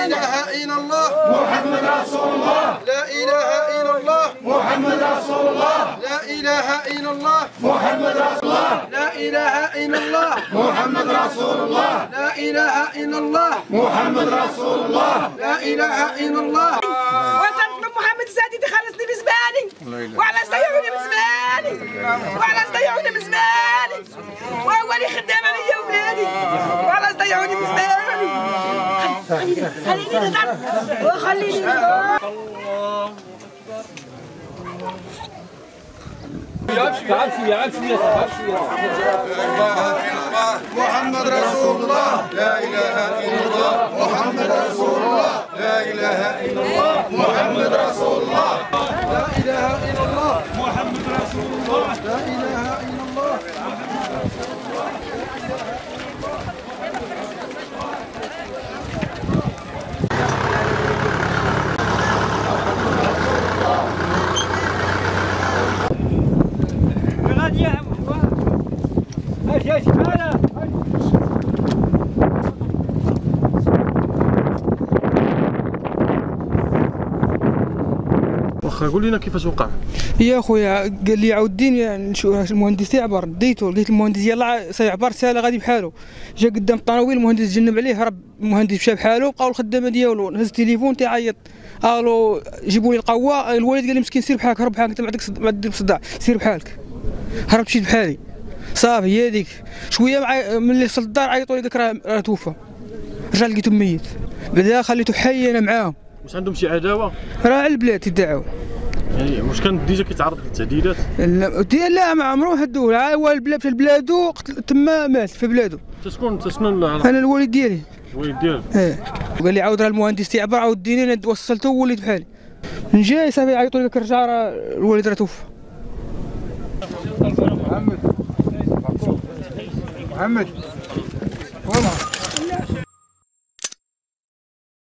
إله إلا الله محمد رسول الله لا إله إلا الله محمد رسول الله لا إله إلا الله محمد رسول الله لا إله إلا الله محمد رسول الله لا إله إلا الله محمد رسول الله لا إله إلا الله وتنطلب محمد السادي تخلصني بزماني وعلاش ضيعوني بزماني وعلاش ضيعوني بزماني وهو اللي خدام عليا ولادي وعلاش ضيعوني بزماني خليني نضرب وخليني تعال شوية محمد رسول الله لا إله إلا الله محمد رسول الله لا إله إلا الله محمد رسول الله لا إله إلا الله محمد رسول الله لا إله إلا الله واخا قول لنا كيفاش وقع. يا خويا قال لي عاوديني نشوف المهندس يعبر، ديتو لقيت المهندس يلاه سيعبر سالا غادي بحالو، جا قدام الطناويل المهندس جنب عليه هرب، المهندس مشى بحالو بقاو الخدامه ديالو، هز التليفون تيعيط قالوا جيبوا لي القوه، الوالد قال لي مسكين سير بحالك هرب بحالك انت ما عندك صداع سير بحالك، هربت مشيت بحالي صافي هي هذيك شويه ملي وصلت الدار عيطوا لي قالك راه توفى، رجع لقيته ميت، بعدا خليته حي انا معاهم. واش عندهم شي عداوه؟ راه على البلاد تدعوا. يعني واش كان ديجا كيتعرض للتهديدات؟ لا ما عمرو هدوه، هو البلاد مشى لبلادو تما مات في بلادو. انت شكون انا الوالد ديالي. الوالد ديالك؟ قال لي عاود راه المهندس تيعبر عاوديني، انا وصلته ووليت بحالي. من جاي صافي عيطوا لي رجع راه الوالد راه توفى. محمد والله